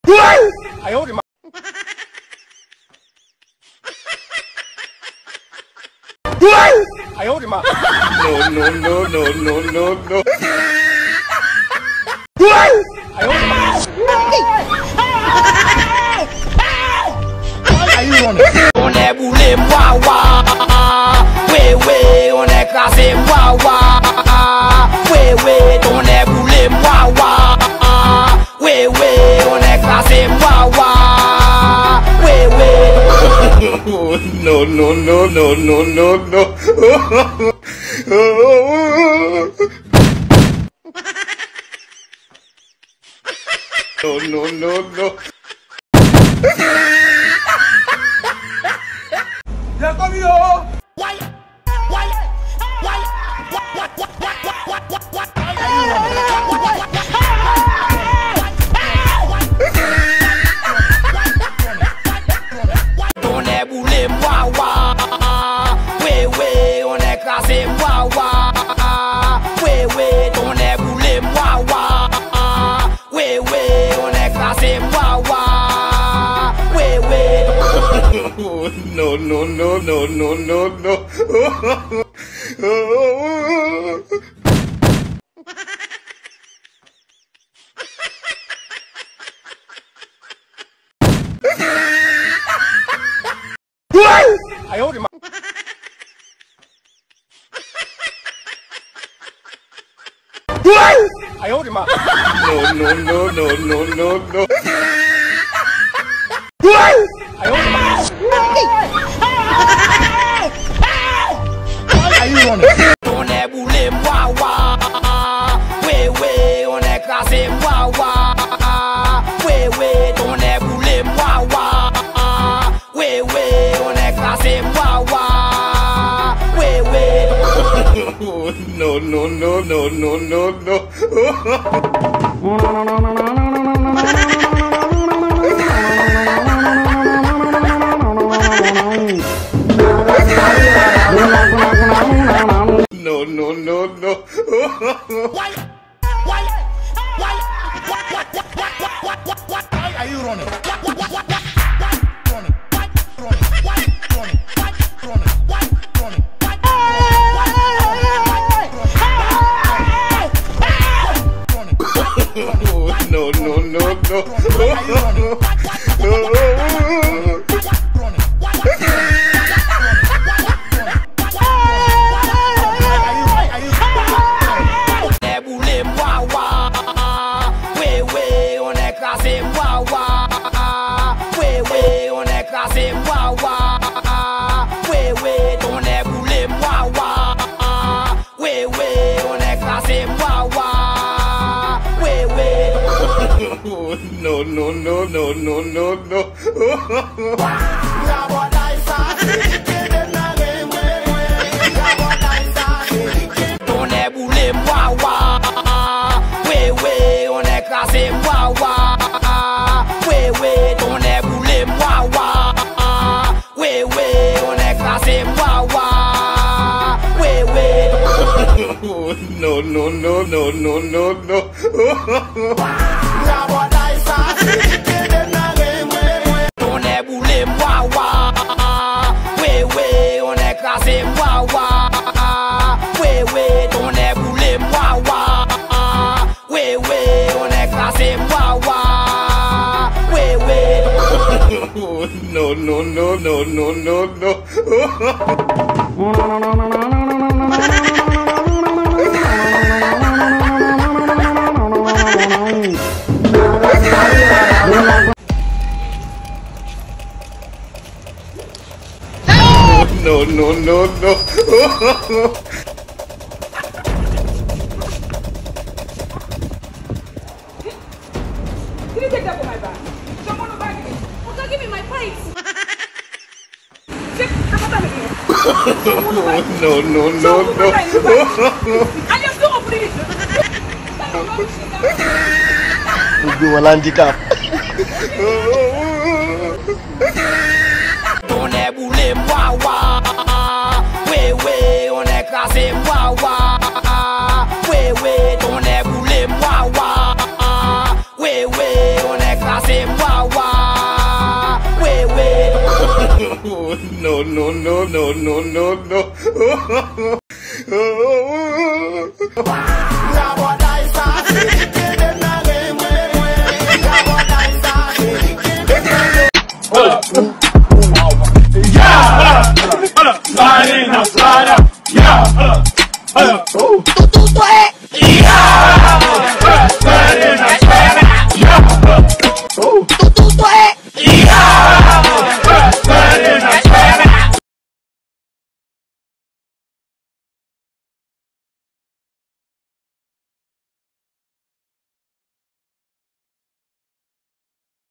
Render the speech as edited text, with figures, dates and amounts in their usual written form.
哎呦我的妈！哎呦我的妈 ！No no no no no no no！ 哎呦我的妈！哎呦我的！On est boulé wawa, ouais ouais, on est cassé wawa, ouais ouais, on est boulé wawa, ouais ouais, on est cassé wawa, ouais ouais. No no no no no no no. No no no no. ¡Ya comido! On est boulé wawa, ouais ouais, on est cassé wawa, ouais ouais, on est boulé wawa, ouais ouais, on est cassé wawa, ouais ouais. No no no no no no no.哎呦我的妈！哎呦我的妈 ！No no no no no no no！ 哎呦我的妈！哎呦我的！On est boulé wawa, ouais ouais, on est cassé wawa, ouais ouais, on est boulé wawa, ouais ouais, on est cassé wawa, ouais ouais. No no no no no no no. No no no no. Why are you running? No no no no. No no no no no no no. On est boulé wawa, ouais ouais, on est cassé wawa, ouais ouais, on est boulé wawa, ouais ouais, on est cassé wawa, ouais ouais. No no no no no no no. On est boulé wawa, ouais ouais, on est cassé wawa, ouais ouais, on est boulé wawa, ouais ouais, on est cassé wawa, ouais ouais. No no no no no no no. No no no no. Did you take that for my bag? Someone will bag it. Oh, don't give me my pipes. No no no no. I just don't open it. Ugu handicap. On est boulé wawa, ouais ouais, on est cassé wawa, ouais ouais, on est boulé wawa, ouais ouais, on est cassé wawa. Slide in, now slide out. Yeah.